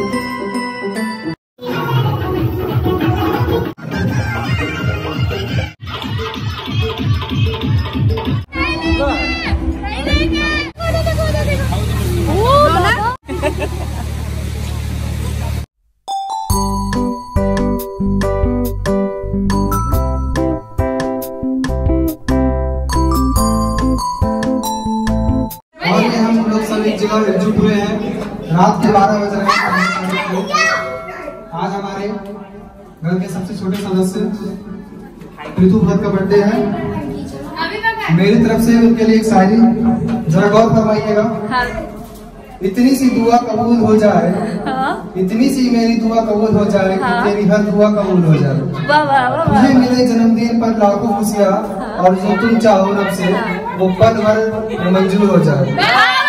एकजुट हुए हैं। रात के 12 बज रहे हैं। आज हमारे घर के सबसे छोटे सदस्य प्रीतु भट्ट का बर्थडे है। मेरी तरफ से उनके लिए एक शायरी, जरा गौर फरमाइएगा। इतनी सी दुआ कबूल हो जाए, इतनी सी मेरी दुआ कबूल हो जाए कि तेरी हर दुआ कबूल हो जाए। तुम्हें मिले जन्मदिन पर लाखों खुशियाँ, और जो तुम चाहो रब से वो पल भर मंजूर हो जाए।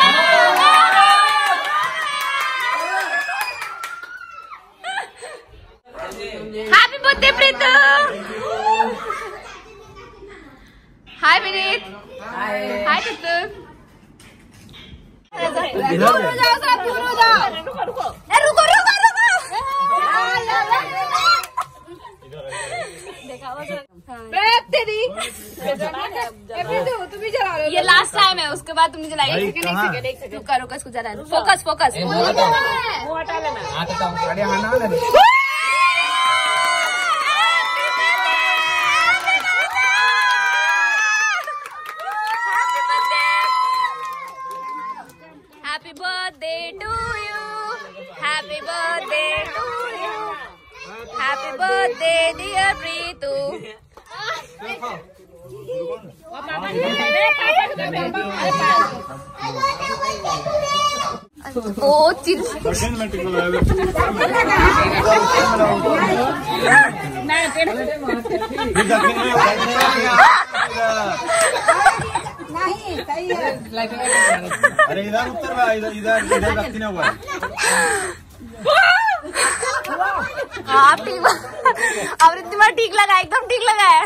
Happy birthday Pritu. Hi Vineet. Hi Pritu. ये लास्ट टाइम है, उसके बाद तुमने जलाई। करो कसको जरा focus focus. Happy birthday to you. Happy birthday to you. Happy birthday dear Preetu. Oh, chill. अरे इधर उत्तर इधर इधर रखती ना हुआ। हाँ ठीक, अब इतना ठीक लगा, एकदम ठीक लगा है।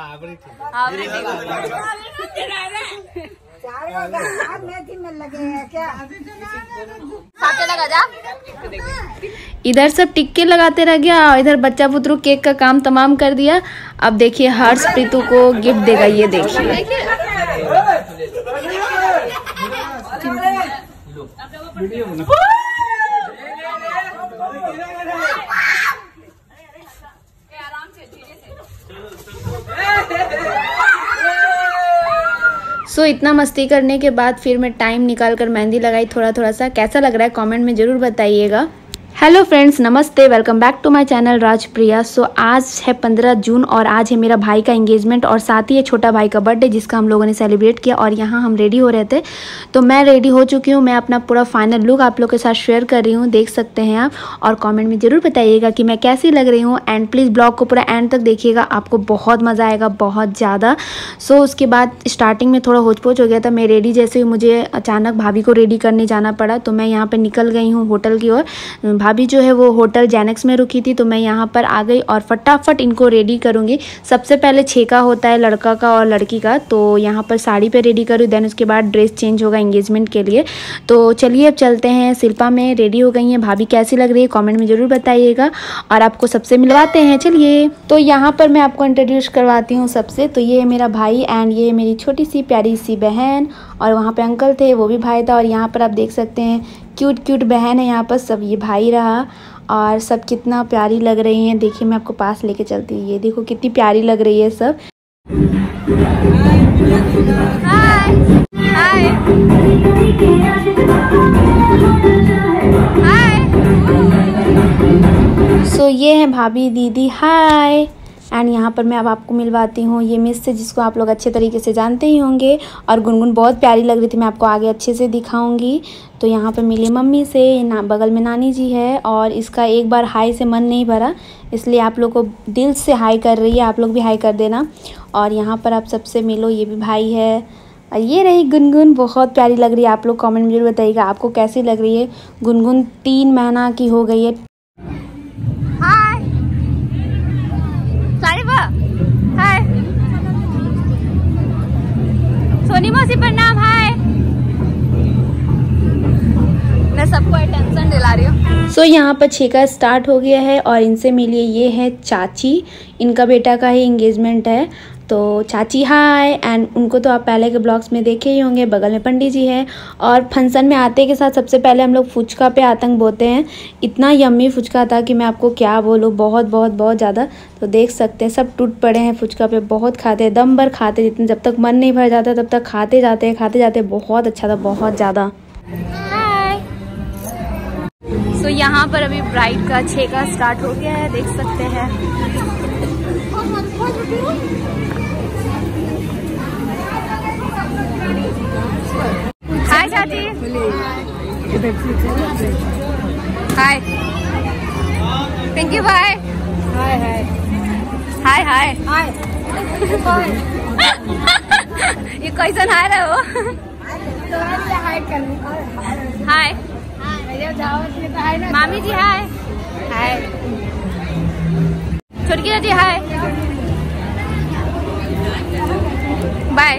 लगा जा। इधर सब टिक्के लगाते रह गया और इधर बच्चा पुत्रु केक का काम तमाम कर दिया। अब देखिए हर्ष प्रीतु को गिफ्ट देगा, ये देखिए। सो इतना मस्ती करने के बाद फिर मैं टाइम निकाल कर मेहंदी लगाई थोड़ा सा। कैसा लग रहा है कमेंट में ज़रूर बताइएगा। हेलो फ्रेंड्स, नमस्ते, welcome back to my channel Rajpriya. So आज है 15 जून और आज है मेरा भाई का एंगेजमेंट और साथ ही है छोटा भाई का बर्थडे जिसका हम लोगों ने सेलिब्रेट किया। और यहाँ हम रेडी हो रहे थे, तो मैं रेडी हो चुकी हूँ। मैं अपना पूरा फाइनल लुक आप लोग के साथ शेयर कर रही हूँ, देख सकते हैं आप। और कमेंट में ज़रूर बताइएगा कि मैं कैसी लग रही हूँ। एंड प्लीज़ ब्लॉग को पूरा एंड तक देखिएगा, आपको बहुत मज़ा आएगा, बहुत ज़्यादा। सो उसके बाद स्टार्टिंग में थोड़ा होच-पोच हो गया था। मैं रेडी जैसे ही मुझे अचानक भाभी को रेडी करने जाना पड़ा, तो मैं यहाँ पर निकल गई हूँ होटल की ओर। भाभी जो है वो होटल जेनेक्स में रुकी थी, तो मैं यहाँ पर आ गई और फटाफट इनको रेडी करूँगी। सबसे पहले छेका होता है लड़का का और लड़की का, तो यहाँ पर साड़ी पे रेडी करूँ, देन उसके बाद ड्रेस चेंज होगा एंगेजमेंट के लिए। तो चलिए अब चलते हैं। शिल्पा में रेडी हो गई हैं, भाभी कैसी लग रही है कमेंट में ज़रूर बताइएगा और आपको सबसे मिलवाते हैं। चलिए, तो यहाँ पर मैं आपको इंट्रोड्यूस करवाती हूँ सबसे। तो ये है मेरा भाई एंड ये मेरी छोटी सी प्यारी सी बहन, और वहाँ पे अंकल थे, वो भी भाई था। और यहाँ पर आप देख सकते हैं क्यूट बहन है यहाँ पर, सब ये भाई रहा। और सब कितना प्यारी लग रही हैं, देखिए मैं आपको पास लेके चलती हूँ। ये देखो कितनी प्यारी लग रही है सब। हाय हाय हाय। सो ये है भाभी दीदी, हाय। एंड यहाँ पर मैं अब आपको मिलवाती हूँ ये मिस से, जिसको आप लोग अच्छे तरीके से जानते ही होंगे। और गुनगुन बहुत प्यारी लग रही थी, मैं आपको आगे अच्छे से दिखाऊंगी। तो यहाँ पर मिली मम्मी से, बगल में नानी जी है। और इसका एक बार हाई से मन नहीं भरा, इसलिए आप लोग को दिल से हाई कर रही है, आप लोग भी हाई कर देना। और यहाँ पर आप सबसे मिलो, ये भी भाई है। और ये रही गुनगुन, बहुत प्यारी लग रही है। आप लोग कमेंट में जरूर बताइएगा आपको कैसी लग रही है। गुनगुन 3 महीना की हो गई है। हाय सोनी मौसी, प्रणाम। हाय, मैं सबको अटेंशन दिला रही हूँ। सो यहाँ पर छेका स्टार्ट हो गया है और इनसे मिलिए, ये है चाची, इनका बेटा का ही एंगेजमेंट है। तो चाची हाय। एंड उनको तो आप पहले के ब्लॉग्स में देखे ही होंगे। बगल में पंडित जी है और फंक्शन में आते के साथ सबसे पहले हम लोग फुचका पे आतंक बोते हैं। इतना यम्मी फुचका था कि मैं आपको क्या बोलूँ, बहुत बहुत बहुत ज़्यादा। तो देख सकते हैं सब टूट पड़े हैं फुचका पे, बहुत खाते हैं, दम भर खाते, जितने जब तक मन नहीं भर जाता तब तक खाते जाते। बहुत अच्छा था, बहुत ज़्यादा। सो यहाँ पर अभी ब्राइड का छेका स्टार्ट हो गया है, देख सकते हैं। हाय चाची। हाय पिंकी भाई। हाय हाय हाय हाय हाय। ये कैसन हाय रहे हो? हाय मामी जी। हाय हाय छोटकी चाची। Hi bye.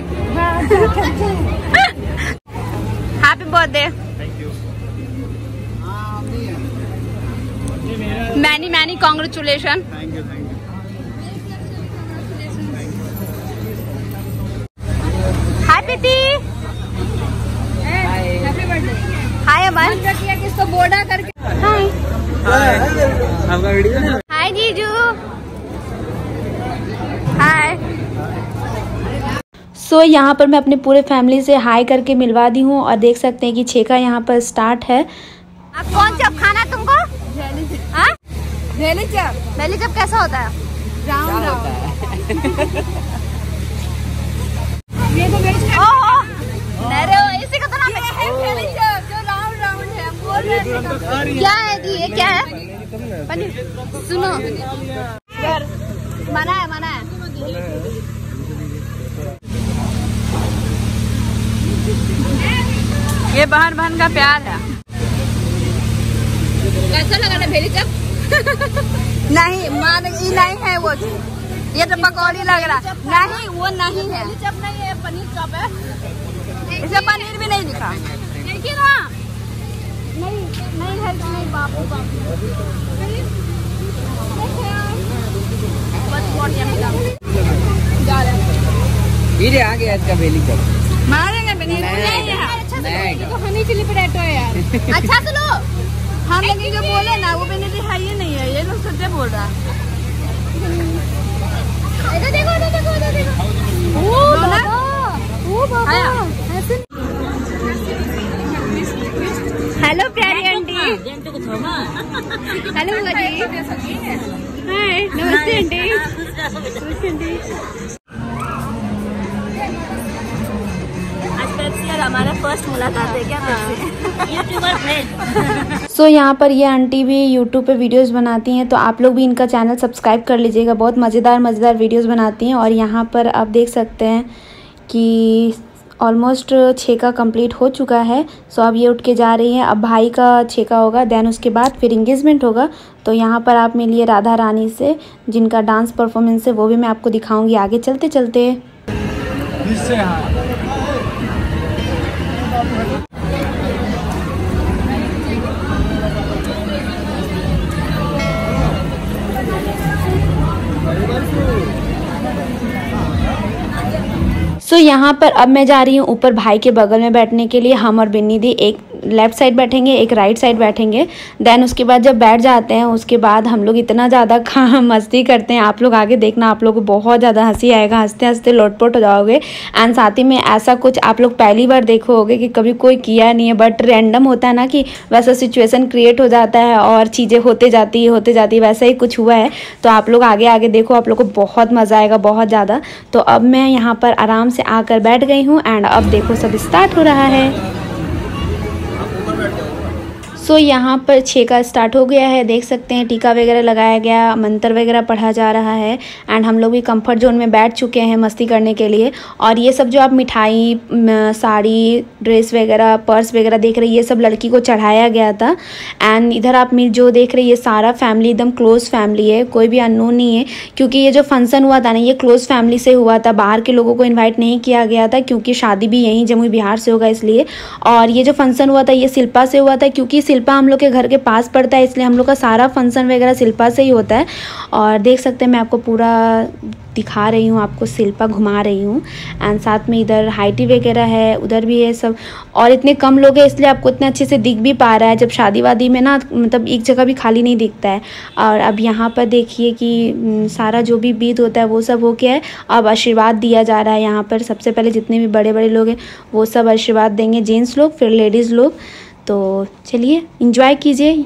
Happy birthday. Many congratulation. Hi Preeti. Happy birthday. Hi Aman. किसको बोर्डा करके। हाय आपका वीडियो। हाय जीजू। हाय। सो यहाँ पर मैं अपने पूरे फैमिली से हाय करके मिलवा दी हूँ और देख सकते हैं कि छेका यहाँ पर स्टार्ट है। आप कौन चप खाना है तुमको? भेली चप कैसा होता है? राउंड ये तो इसी का तो नाम है भेली चप, जो राउंड राउंड है। बोल रहे क्या है जी? ये क्या है? सुनो मना है। ये बहन का प्यार है। कैसा लगा ना भेली चप? नहीं ये नहीं है वो, ये तो पकौड़ी लग रहा। नहीं वो नहीं है, चप नहीं है, पनीर चप है। इसे पनीर भी नहीं दिखा। देखिए ना, नहीं है, नहीं बापू ये आ गया इसका भेली चप। मारेंगे पनीर नहीं, तो हनी चिली पोटैटो है यार। अच्छा सुनो, हम लोग जो बोले ना वो पनीर है ही नहीं है, ये लोग सच्चे बोल रहा है। देखो हेलो प्यारी आंटी। हेलो बुआ जी। हाय नमस्ते आंटी। हमारा फर्स्ट मुलाकात है क्या यूट्यूबर फ्रेंड। सो यहाँ पर ये आंटी भी यूट्यूब पे वीडियोस बनाती हैं, तो आप लोग भी इनका चैनल सब्सक्राइब कर लीजिएगा। बहुत मज़ेदार वीडियोस बनाती हैं। और यहाँ पर आप देख सकते हैं कि ऑलमोस्ट छेका कंप्लीट हो चुका है। सो अब ये उठ के जा रही हैं। अब भाई का छेका होगा, देन उसके बाद फिर इंगेजमेंट होगा। तो यहाँ पर आप मिलिए राधा रानी से, जिनका डांस परफॉर्मेंस है वो भी मैं आपको दिखाऊंगी आगे चलते चलते। सो यहाँ पर अब मैं जा रही हूँ ऊपर भाई के बगल में बैठने के लिए। हम और बिन्नी दी एक लेफ़्ट साइड बैठेंगे, एक राइट साइड बैठेंगे। देन उसके बाद जब बैठ जाते हैं उसके बाद हम लोग इतना ज़्यादा मस्ती करते हैं। आप लोग आगे देखना, आप लोगों को बहुत ज़्यादा हंसी आएगा, हंसते हंसते लोटपोट हो जाओगे। एंड साथ ही में ऐसा कुछ आप लोग पहली बार देखोगे कि कभी कोई किया नहीं है, बट रैंडम होता है ना कि वैसा सिचुएशन क्रिएट हो जाता है और चीज़ें होते जाती वैसा ही कुछ हुआ है। तो आप लोग आगे देखो, आप लोग को बहुत मज़ा आएगा, बहुत ज़्यादा। तो अब मैं यहाँ पर आराम से आकर बैठ गई हूँ एंड अब देखो सब स्टार्ट हो रहा है। सो यहाँ पर छेका स्टार्ट हो गया है, देख सकते हैं टीका वगैरह लगाया गया, मंत्र वगैरह पढ़ा जा रहा है। एंड हम लोग भी कंफर्ट जोन में बैठ चुके हैं मस्ती करने के लिए। और ये सब जो आप मिठाई, साड़ी, ड्रेस वगैरह, पर्स वगैरह देख रहे हैं, ये सब लड़की को चढ़ाया गया था। एंड इधर आप जो देख रहे हैं ये सारा फैमिली एकदम क्लोज़ फैमिली है, कोई भी अननोन नहीं है। क्योंकि ये जो फंक्शन हुआ था ना ये क्लोज़ फैमिली से हुआ था, बाहर के लोगों को इन्वाइट नहीं किया गया था क्योंकि शादी भी यहीं जमुई बिहार से होगा इसलिए। और ये जो फंक्शन हुआ था ये शिल्पा से हुआ था, क्योंकि शिल्पा हम लोग के घर के पास पड़ता है, इसलिए हम लोग का सारा फंक्शन वगैरह शिल्पा से ही होता है। और देख सकते हैं मैं आपको पूरा दिखा रही हूँ, आपको शिल्पा घुमा रही हूँ। एंड साथ में इधर हाइटी वगैरह है, उधर भी है सब। और इतने कम लोग हैं इसलिए आपको इतने अच्छे से दिख भी पा रहा है। जब शादी वादी में ना मतलब एक जगह भी खाली नहीं दिखता है। और अब यहाँ पर देखिए कि सारा जो भी विध होता है वो सब हो गया है। अब आशीर्वाद दिया जा रहा है यहाँ पर। सबसे पहले जितने भी बड़े बड़े लोग हैं वो सब आशीर्वाद देंगे, जेंट्स लोग, फिर लेडीज़ लोग। तो चलिए इंजॉय कीजिए।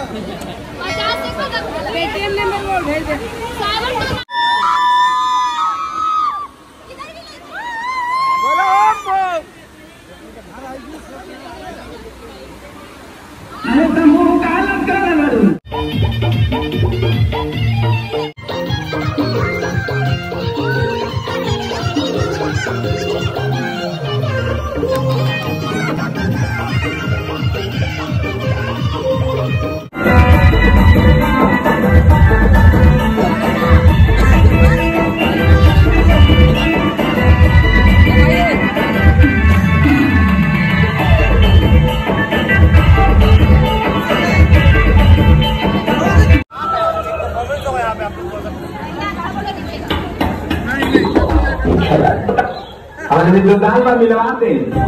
पेटीएम नंबर वो भेज दे। और जो दाल पर मिलवाते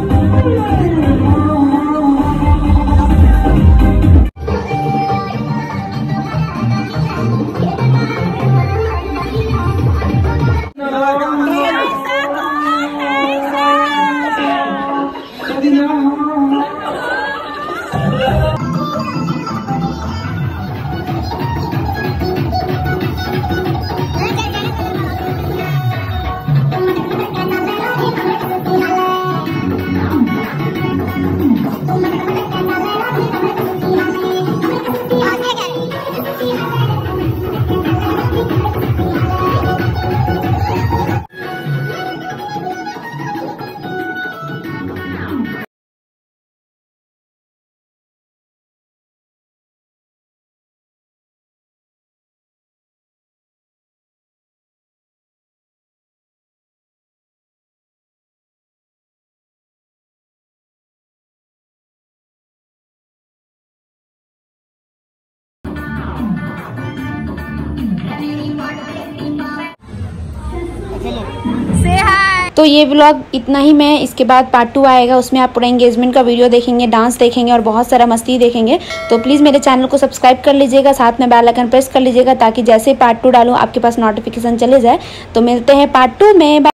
तो ये व्लॉग इतना ही। मैं इसके बाद पार्ट 2 आएगा, उसमें आप पूरा एंगेजमेंट का वीडियो देखेंगे, डांस देखेंगे और बहुत सारा मस्ती देखेंगे। तो प्लीज़ मेरे चैनल को सब्सक्राइब कर लीजिएगा, साथ में बेल आइकन प्रेस कर लीजिएगा ताकि जैसे पार्ट 2 डालूँ आपके पास नोटिफिकेशन चले जाए। तो मिलते हैं पार्ट 2 में।